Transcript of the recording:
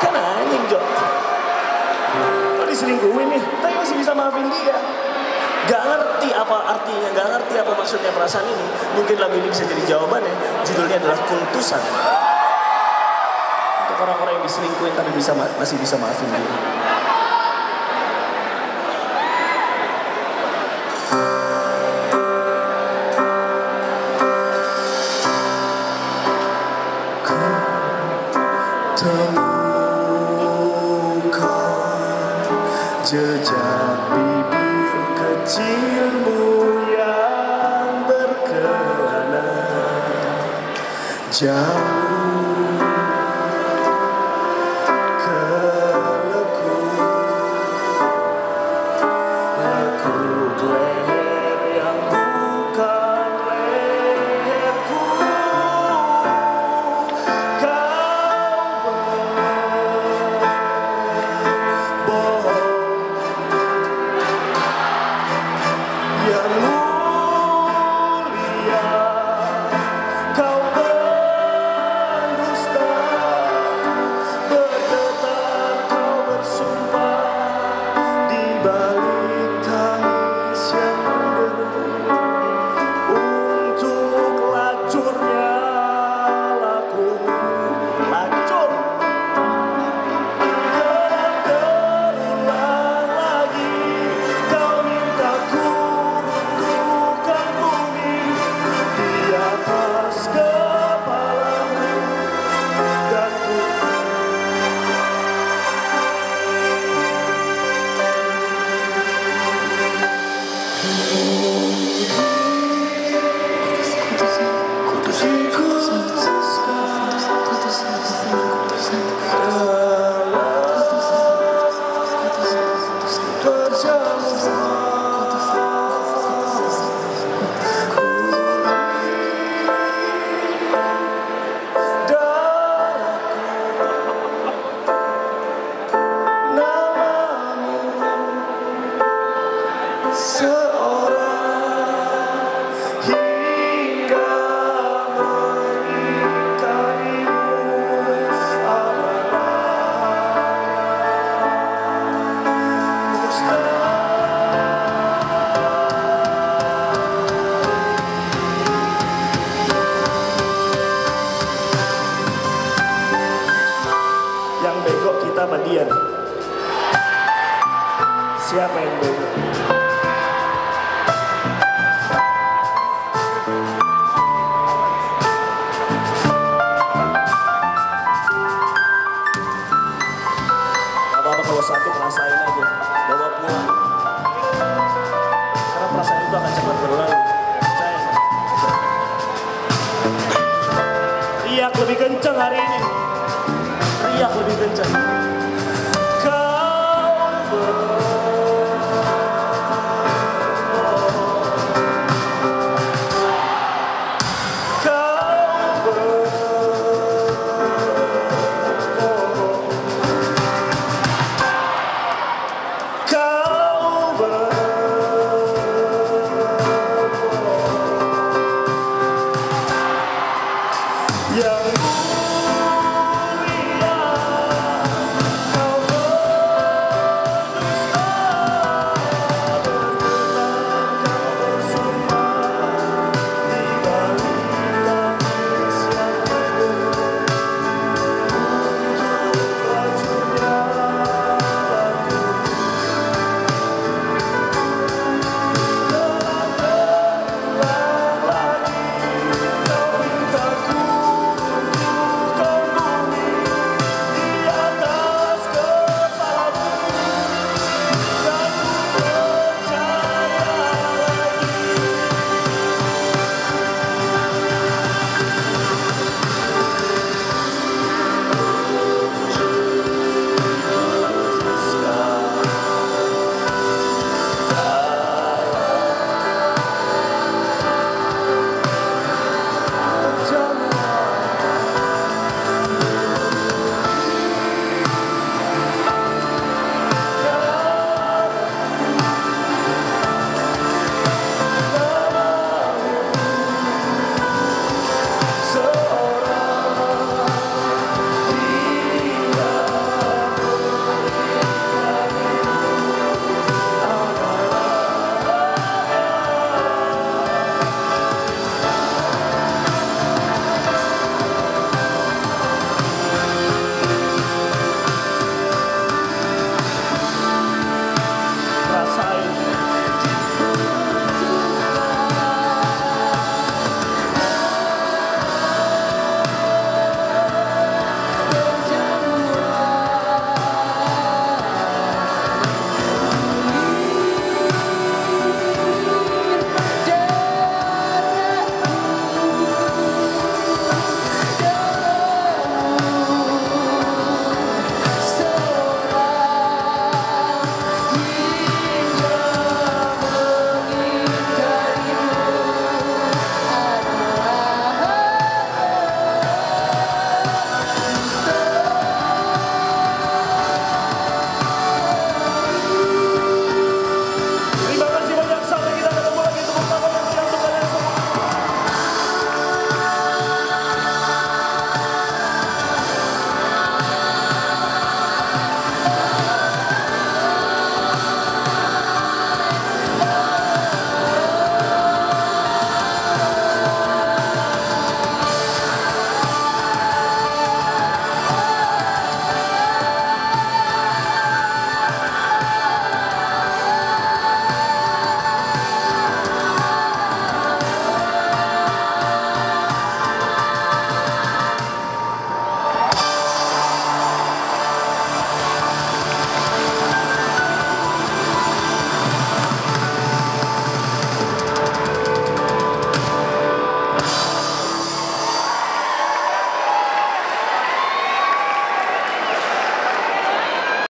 Kan anjing Jo. Kok diselingkuhin nih, tapi masih bisa maafin dia. Gak ngerti apa artinya, gak ngerti apa maksudnya perasaan ini. Mungkin lagu ini bisa jadi jawabannya. Judulnya adalah Kultusan. Untuk orang-orang yang diselingkuhin tapi masih bisa maafin dia. Jejak bibir kecilmu yang berkelana jauh ke lekuk leher yang bukan leherku. Apa dia nih? Siapa yang bego? Apa-apa kalau sakit rasain aja, bawa pulang. Karena perasaan itu akan cepat berlalu. Percaya sama. Riak lebih kencang hari ini. Riak lebih kencang.